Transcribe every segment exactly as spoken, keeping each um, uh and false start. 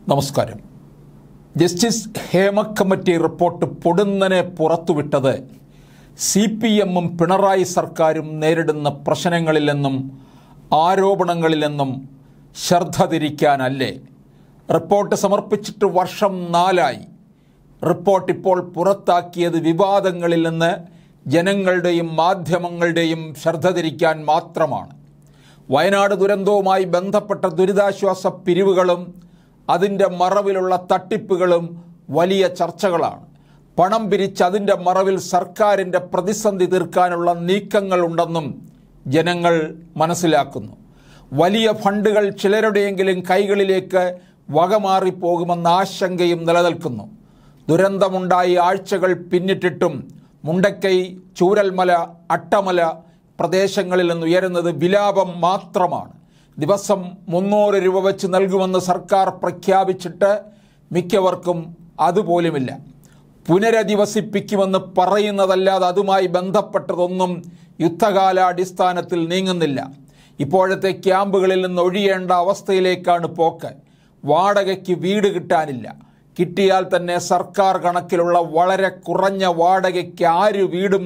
നമസ്കാരം. Justice Hema committee report പൊടുന്നനെ പുറത്തുവിട്ടത് സി പി എമ്മും പിണറായി സർക്കാരും നേരിടുന്ന പ്രശ്നങ്ങളിൽ നിന്നും ആരോപണങ്ങളിൽ നിന്നും ശ്രദ്ധ തിരിക്കാനല്ലേ? റിപ്പോർട്ട് സമർപ്പിച്ചിട്ട് വർഷം നാലായി. റിപ്പോർട്ട് ഇപ്പോൾ പുറത്താക്കിയത് വിവാദങ്ങളിൽ നിന്ന് ജനങ്ങളുടെയും മാധ്യമങ്ങളുടെയും ശ്രദ്ധ തിരിക്കാൻ മാത്രമാണ്. വയനാട് ദുരന്തവുമായി ബന്ധപ്പെട്ട ദുരിതാശ്വാസ പിരിവുകളും അതിൻ്റെ മറവിലുള്ള തട്ടിപ്പുകളും വലിയ ചർച്ചകളാണ്. പണം പിരിച്ച് അതിൻ്റെ മറവിൽ സർക്കാരിൻ്റെ പ്രതിസന്ധി തീർക്കാനുള്ള നീക്കങ്ങളുണ്ടെന്നും ജനങ്ങൾ മനസ്സിലാക്കുന്നു. വലിയ ഫണ്ടുകൾ ചിലരുടെയെങ്കിലും കൈകളിലേക്ക് വകമാറിപ്പോകുമെന്ന ആശങ്കയും നിലനിൽക്കുന്നു. ദുരന്തമുണ്ടായി ആഴ്ചകൾ പിന്നിട്ടിട്ടും മുണ്ടക്കൈ, ചൂരൽമല, അട്ടമല പ്രദേശങ്ങളിൽ നിന്ന് ഉയരുന്നത് വിലാപം മാത്രമാണ്. ദിവസം മുന്നൂറ് രൂപ വെച്ച് നൽകുമെന്ന് സർക്കാർ പ്രഖ്യാപിച്ചിട്ട് മിക്കവർക്കും അതുപോലുമില്ല. പുനരധിവസിപ്പിക്കുമെന്ന് പറയുന്നതല്ലാതെ അതുമായി ബന്ധപ്പെട്ടതൊന്നും യുദ്ധകാലാടിസ്ഥാനത്തിൽ നീങ്ങുന്നില്ല. ഇപ്പോഴത്തെ ക്യാമ്പുകളിൽ നിന്ന് ഒഴിയേണ്ട അവസ്ഥയിലേക്കാണ് പോക്ക്. വാടകയ്ക്ക് വീട് കിട്ടാനില്ല. കിട്ടിയാൽ തന്നെ സർക്കാർ കണക്കിലുള്ള വളരെ കുറഞ്ഞ വാടകയ്ക്ക് ആര് വീടും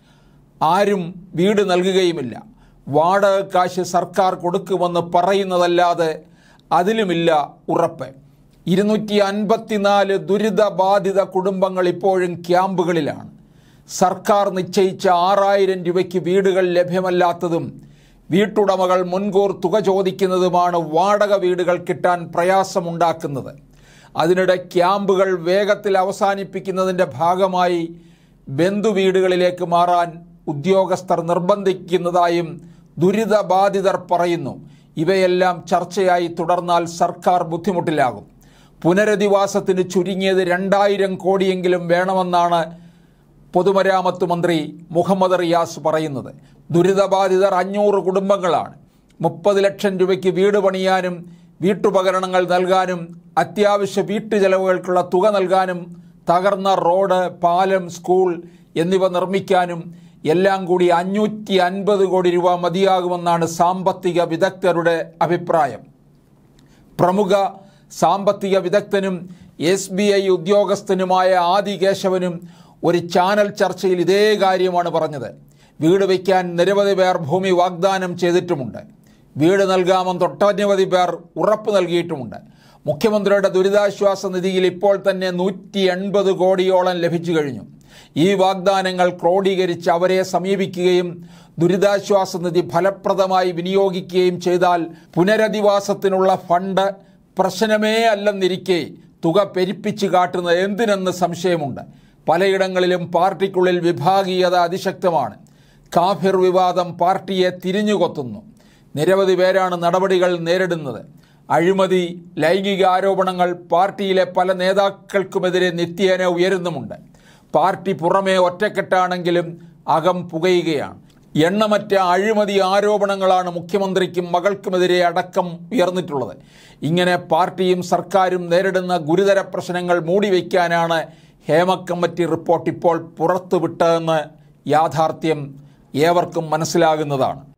ആരും വീട് നൽകുകയുമില്ല. വാടക കാശ് സർക്കാർ കൊടുക്കുമെന്ന് പറയുന്നതല്ലാതെ അതിലുമില്ല ഉറപ്പ്. ഇരുന്നൂറ്റി അൻപത്തിനാല് ദുരിതബാധിത കുടുംബങ്ങൾ ഇപ്പോഴും ക്യാമ്പുകളിലാണ്. സർക്കാർ നിശ്ചയിച്ച ആറായിരം രൂപയ്ക്ക് വീടുകൾ ലഭ്യമല്ലാത്തതും വീട്ടുടമകൾ മുൻകൂർ തുക ചോദിക്കുന്നതുമാണ് വാടക വീടുകൾ കിട്ടാൻ പ്രയാസമുണ്ടാക്കുന്നത്. അതിനിടെ ക്യാമ്പുകൾ വേഗത്തിൽ അവസാനിപ്പിക്കുന്നതിൻ്റെ ഭാഗമായി ബന്ധുവീടുകളിലേക്ക് മാറാൻ ഉദ്യോഗസ്ഥർ നിർബന്ധിക്കുന്നതായും ദുരിതബാധിതർ പറയുന്നു. ഇവയെല്ലാം ചർച്ചയായി തുടർന്നാൽ സർക്കാർ ബുദ്ധിമുട്ടിലാകും. പുനരധിവാസത്തിന് ചുരുങ്ങിയത് രണ്ടായിരം കോടിയെങ്കിലും വേണമെന്നാണ് പൊതുമരാമത്ത് മന്ത്രി മുഹമ്മദ് റിയാസ് പറയുന്നത്. ദുരിതബാധിതർ അഞ്ഞൂറ് കുടുംബങ്ങളാണ്. മുപ്പത് ലക്ഷം രൂപയ്ക്ക് വീട് പണിയാനും വീട്ടുപകരണങ്ങൾ നൽകാനും അത്യാവശ്യ വീട്ടു ചെലവുകൾക്കുള്ള തുക നൽകാനും തകർന്ന റോഡ്, പാലം, സ്കൂൾ എന്നിവ നിർമ്മിക്കാനും എല്ലാം കൂടി അഞ്ഞൂറ്റി അൻപത് കോടി രൂപ മതിയാകുമെന്നാണ് സാമ്പത്തിക വിദഗ്ധരുടെ അഭിപ്രായം. പ്രമുഖ സാമ്പത്തിക വിദഗ്ധനും എസ് ബി ഐ ഉദ്യോഗസ്ഥനുമായ ആദി കേശവനും ഒരു ചാനൽ ചർച്ചയിൽ ഇതേ കാര്യമാണ് പറഞ്ഞത്. വീട് വയ്ക്കാൻ നിരവധി പേർ ഭൂമി വാഗ്ദാനം ചെയ്തിട്ടുമുണ്ട്. വീട് നൽകാമെന്ന് ഒട്ടനവധി പേർ ഉറപ്പ് നൽകിയിട്ടുമുണ്ട്. മുഖ്യമന്ത്രിയുടെ ദുരിതാശ്വാസ നിധിയിൽ ഇപ്പോൾ തന്നെ നൂറ്റി എൺപത് കോടിയോളം ലഭിച്ചു കഴിഞ്ഞു. ഈ വാഗ്ദാനങ്ങൾ ക്രോഡീകരിച്ച് അവരെ സമീപിക്കുകയും ദുരിതാശ്വാസ നിധി ഫലപ്രദമായി വിനിയോഗിക്കുകയും ചെയ്താൽ പുനരധിവാസത്തിനുള്ള ഫണ്ട് പ്രശ്നമേ അല്ലെന്നിരിക്കെ തുക പെരുപ്പിച്ച് കാട്ടുന്നത് എന്തിനെന്ന് സംശയമുണ്ട്. പലയിടങ്ങളിലും പാർട്ടിക്കുള്ളിൽ വിഭാഗീയത അതിശക്തമാണ്. കാഫിർ വിവാദം പാർട്ടിയെ തിരിഞ്ഞുകൊത്തുന്നു. നിരവധി പേരാണ് നടപടികൾ നേരിടുന്നത്. അഴിമതി, ലൈംഗിക ആരോപണങ്ങൾ പാർട്ടിയിലെ പല നേതാക്കൾക്കുമെതിരെ നിത്യേന ഉയരുന്നുമുണ്ട്. പാർട്ടി പുറമേ ഒറ്റക്കെട്ടാണെങ്കിലും അകം പുകയുകയാണ്. എണ്ണമറ്റ അഴിമതി ആരോപണങ്ങളാണ് മുഖ്യമന്ത്രിക്കും മകൾക്കുമെതിരെ അടക്കം ഉയർന്നിട്ടുള്ളത്. ഇങ്ങനെ പാർട്ടിയും സർക്കാരും നേരിടുന്ന ഗുരുതര പ്രശ്നങ്ങൾ മൂടിവെക്കാനാണ് ഹേമ കമ്മിറ്റി റിപ്പോർട്ട് ഇപ്പോൾ പുറത്തുവിട്ടതെന്ന് യാഥാർത്ഥ്യം ഏവർക്കും മനസ്സിലാകുന്നതാണ്.